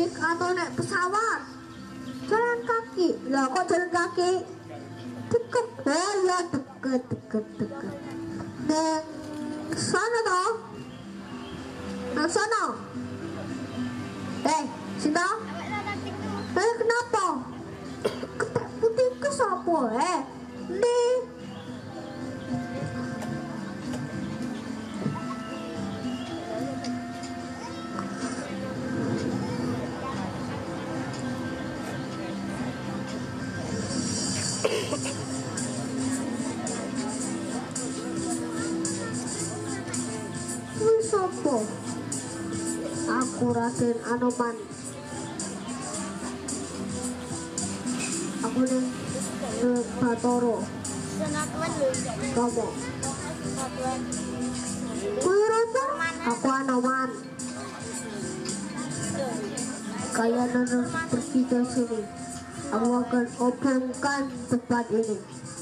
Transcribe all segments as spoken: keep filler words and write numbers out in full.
naik atau naik pesawat? Jalan kaki. Lah kok jalan kaki? Deket. Oh ya deket deket deket. Neng sana toh? Neng sana. Eh, Sinta? Eh kenapa? Ketek putih ke siapa? Eh, nih. Sopo? Aku Raden Anoman. Aku nih Batoro. Kamu? Kuiroto? Aku Anoman. Kalian harus pergi dari sini. Aku akan obongkan tempat ini.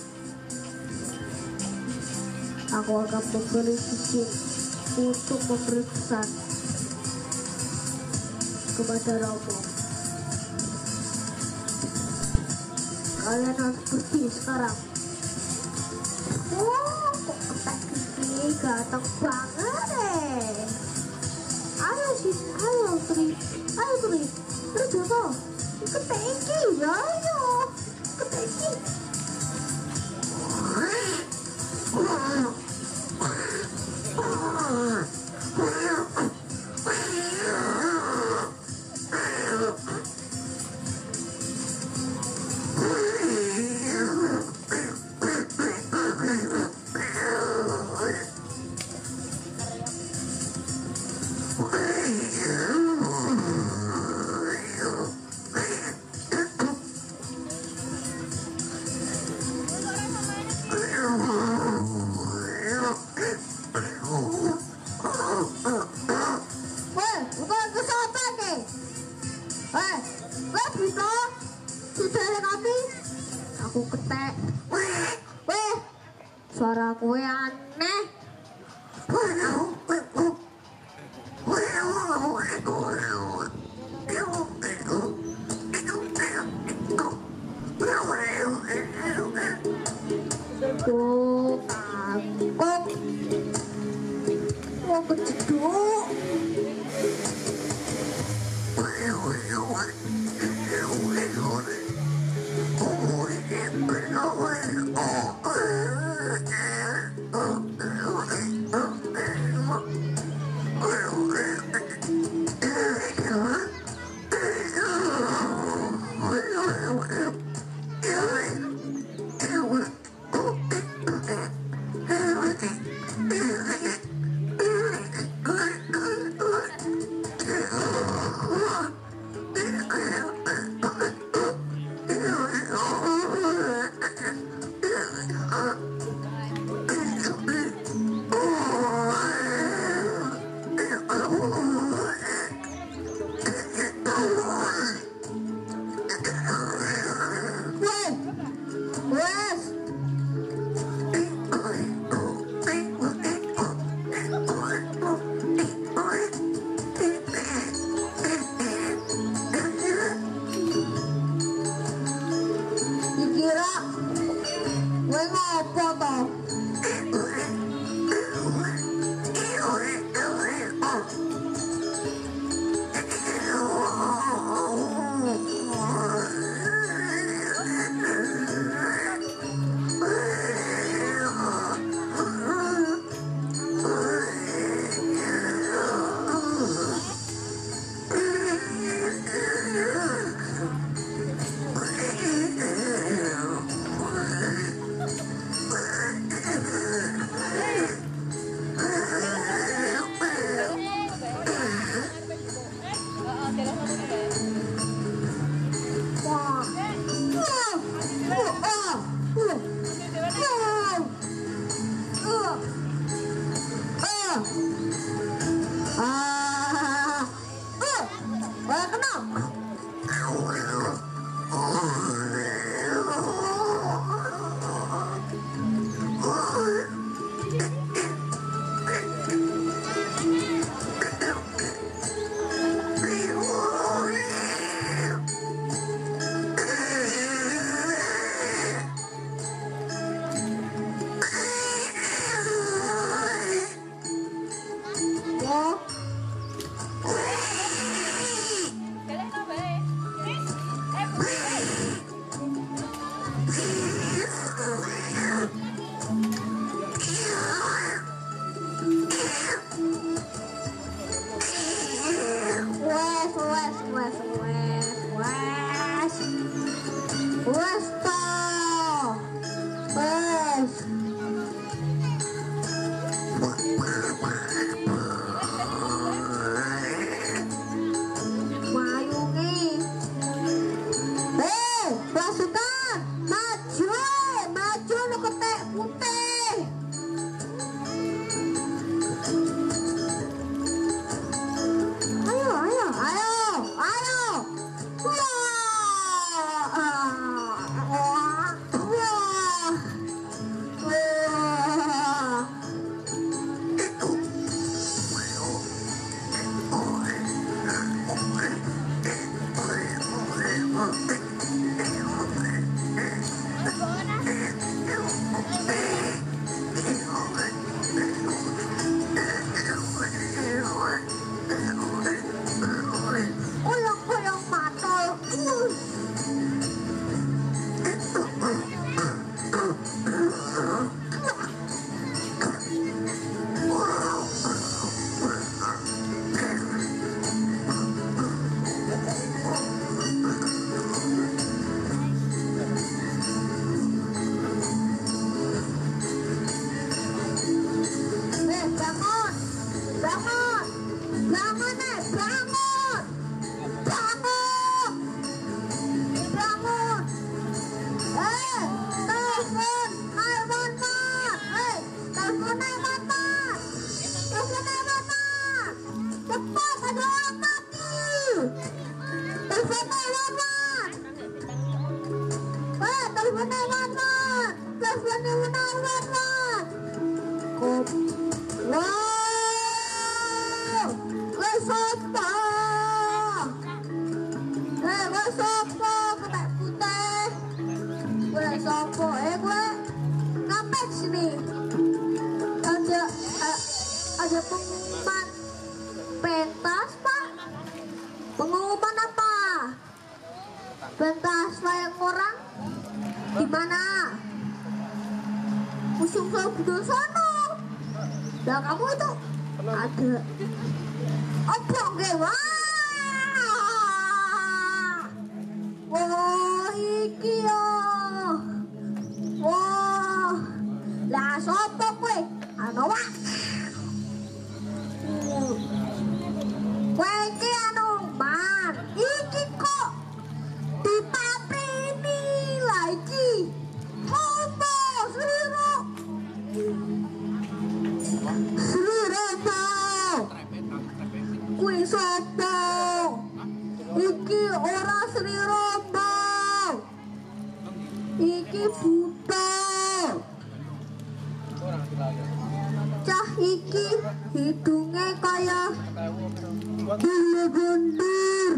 Aku akan memberi izin untuk memberi pesan kepada Romo. Kalian harus pergi sekarang. Wow, kok ketek ini ganteng banget deh. Ayo sih, ayo Tri, ayo Tri, Tri Joko, ketek ini ya, ayo, ketek ini. Aku ketek. Weh, suara kue aneh. Tuh, kangkok. Oh, kejeduk. guys. Ada pengumuman pentas, Pak. Pengumuman apa? Pentas wayang orang di mana? Museum Sawah sono. Nah, kamu itu ada apa nggih? Wah. Wah, iki yo. Wah. Lah sapa kowe? Ana wae. Kowe iki anu man, iki kok dipateni lah iki. Apa sliro? Sliro apa? Kowe sapa? Iki ora sliro apa? Iki buta. Cah iki hidungnya kaya bulu bundur,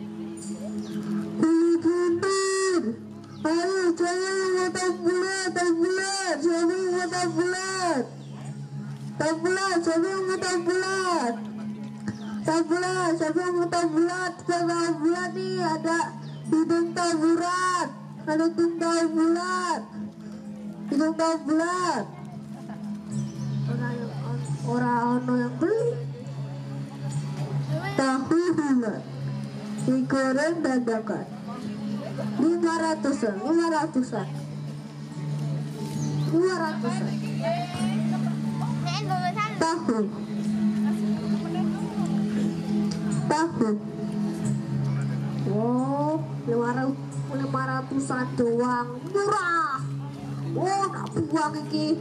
bulu bundur. Ayo jangan mata bulat, mata bulat, jangan mata bulat, mata bulat, jangan mata bulat, mata bulat, jangan mata bulat, mata bulat nih ada hidung taburat, ada hidung taburat, hidung taburat. Orang ono yang beli tahu bulat digoreng dadakan lima ratusan lima ratusan lima ratusan tahu tahu wow lima ratusan doang murah. Oh nak buang iki.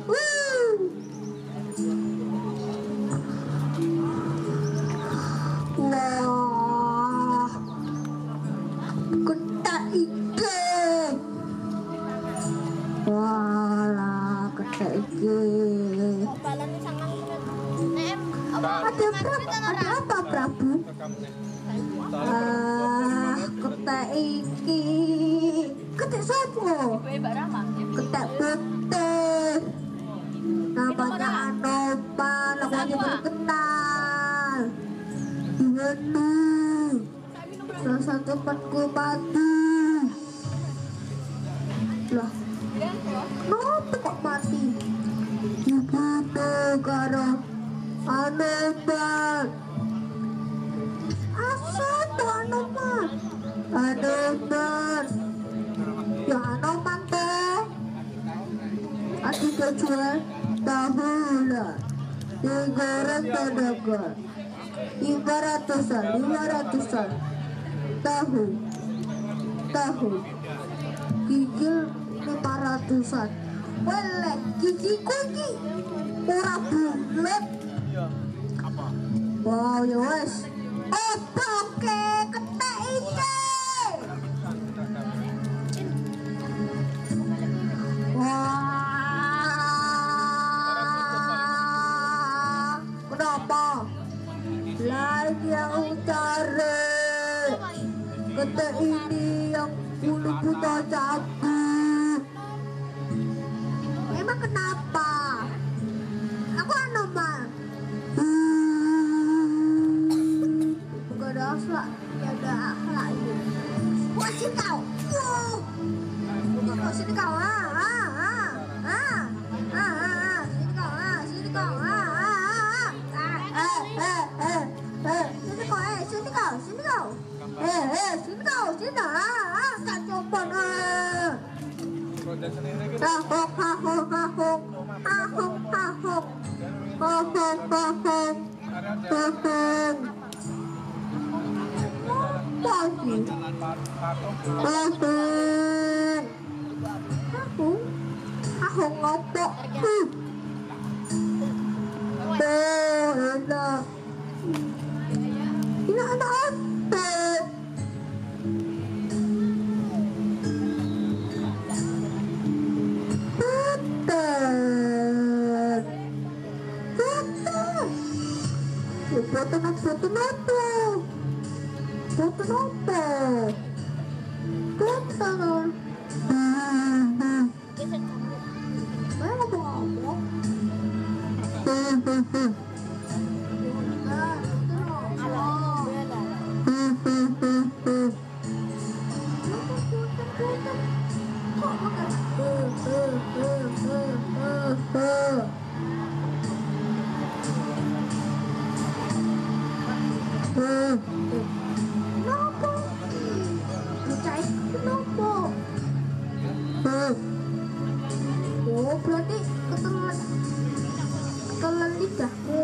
Wah, ketak iki. Walah, ketak iki. Ada berapa? Ada apa, Prabu? Ah, ketak iki. Ketak sapa? Ketak putih. Namanya Anoman, namanya baru kenal. Gimana? Rasa tempatku mati. Lah, kenapa kok mati? Ibu negara Anoman. Asal tuh Anoman. Anoman. Ya Anoman tuh. Aku kejual tahu lah. Digoreng pedagang. Lima ratusan, lima ratusan. Tahu, tahu. Gigil lima ratusan. Boleh, gigiku ini ora bulet. Wow, ya wes. Oh, oke, ketek iki. Wah, kenapa? Lagi yang cari ketek ini yang bulu buta cabut. Emang kenapa? Aku anomal. Gak ada akhlak, gak ada akhlak ini. Wah, sini kau. Wah, sini kau. Ah, ah, ah, ah, ah, ah, sini kau. Ah, sini kau. Ah, ah, ah, eh, eh, eh, eh, sini kau. Eh, sini kau, sini kau. Eh, eh, sini kau, sini. Ah, ah, tak coba. Ah. Hahok, hahok, hahok, hahok, hahok, hahok, hahok, hahok. Pagi, hahok, hahok, hahok ngopok. Tuh, enak. Ini ada apa? Foto na foto na to. Foto na to. Foto na. Ay, mababa. Kenapa? Percaya kenapa? Oh, berarti ketelan ketelan lidahku.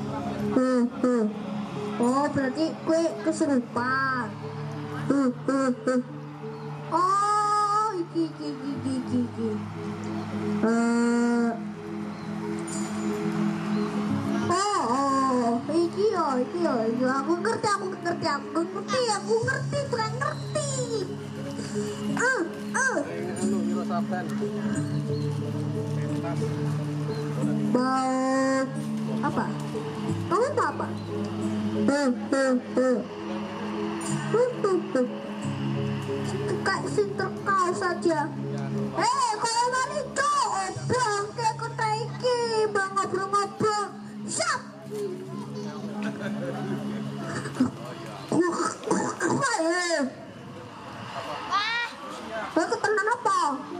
Oh, berarti kue kesurupan. Oh, iki iki iki iki iki. Eh. Iki yo, iki yo, iki aku ngerti, aku ngerti, aku ngerti, aku ngerti, kurang ngerti. Eh, eh. Bau apa? Kamu tahu apa? Eh, eh, eh. Kayak sinterkau saja. Eh, kalau mari kau, bang, kayak kota iki, bang ngobrol-ngobrol, siap. Aku tenan apa?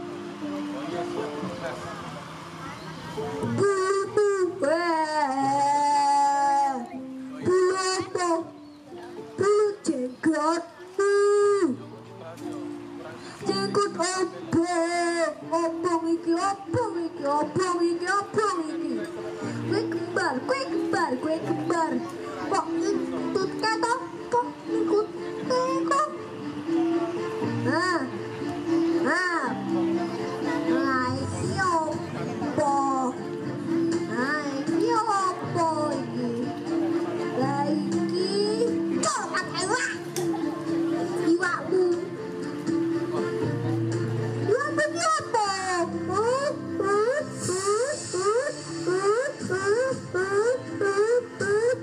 Bulu bulu apa? Bulu jenggot. Jenggot obong, obong iki, obong iki, obong iki, obong iki. Kue kembar, kue kembar, kue kembar. Kok ikut ketok, kok ikut ketok. Nah, nah, nah, iki opo? Nah, iki opo iki? Lah iki corak ewa. Iwakmu. Iwakmu iki opo? Uh, uh, uh, uh, uh, uh, uh, uh.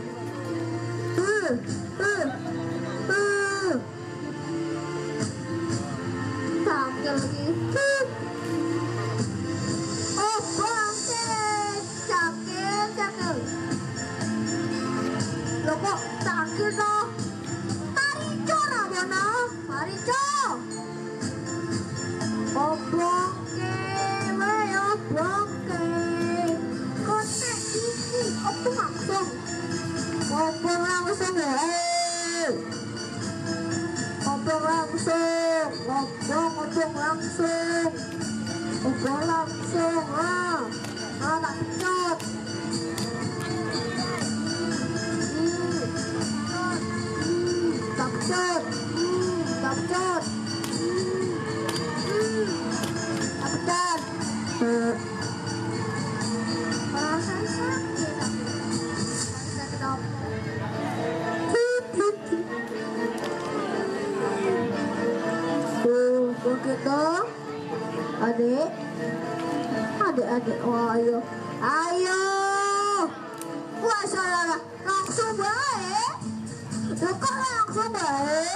Sambil lagi. Oh, bangke, cakil, cakil. Lo kok cakil no? Marico ramona, marico. Oh, bangke, wey, oh, bangke. Konek ini, apa langsung? Apa langsung ya? Apa langsung? Ngobong, ngobong langsung. udah langsung ah ah tak pecut. hmm hmm tak pecut. hmm tak pecut. hmm tak pecut. eh perasaan sakit aku sakit apa tuh begitu adik adik adik oh ayo ayo wah salah langsung baik kok langsung baik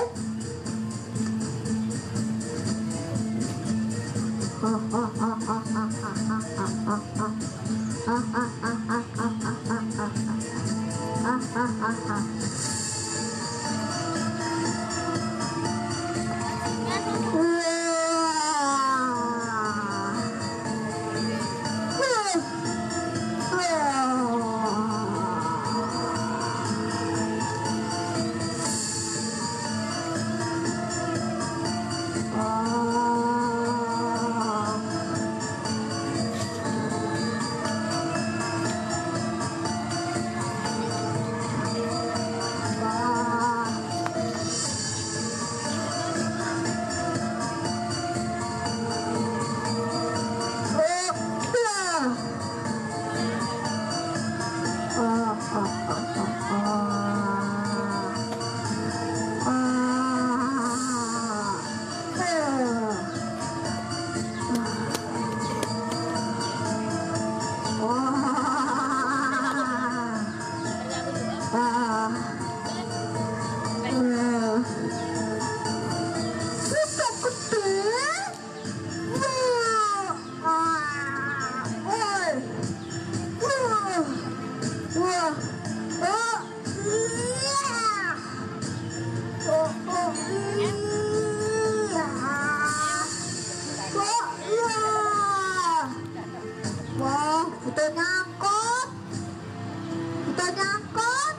udah nyangkut udah nyangkut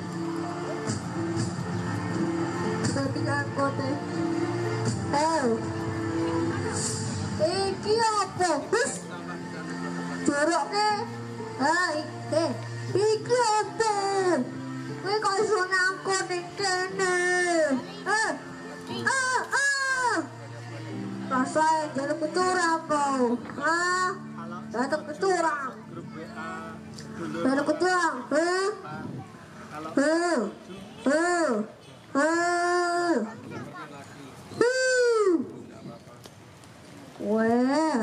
udah nyangkut deh eh iki apa bis joroknya ah iki iki apa kowe kok iso nyangkut ning kene eh ah ah rasain jalan keturang kau ah datang keturang datang keturang eh eh eh eh hmm wah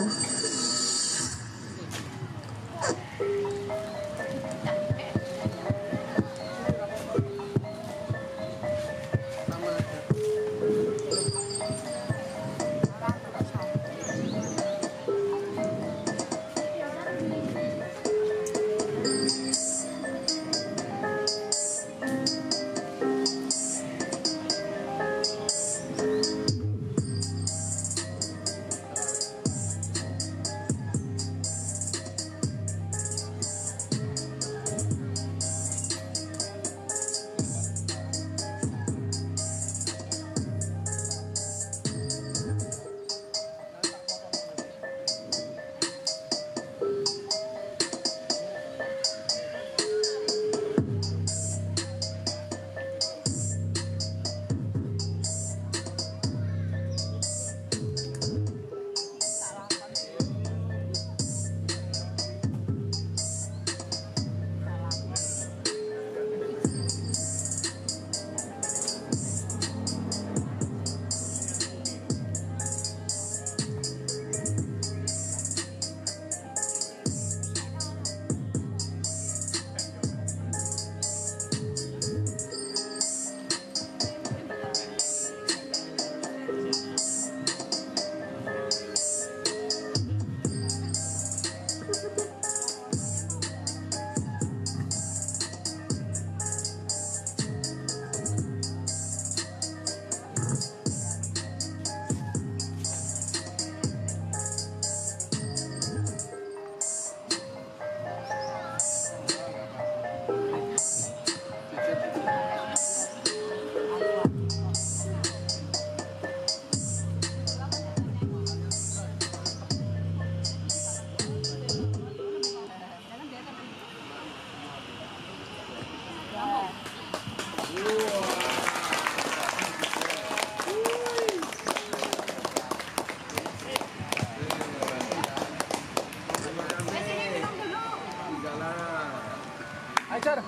Char.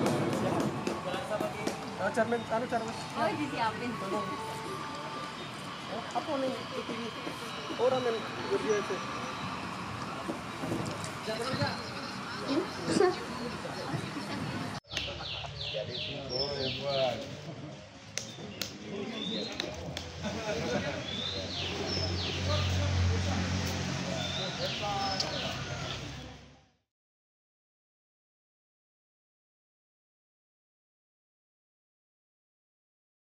Ah, Char, men, ano Char? Oh, disiapin. Oh, apa nih? Orang men berbiasa. Bisa.